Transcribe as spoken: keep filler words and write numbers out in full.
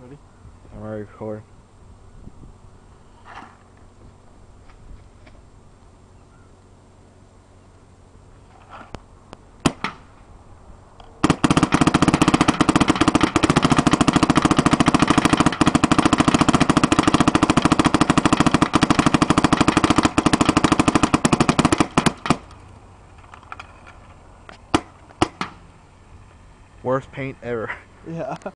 Ready? I'm already recording. Worst paint ever. Yeah.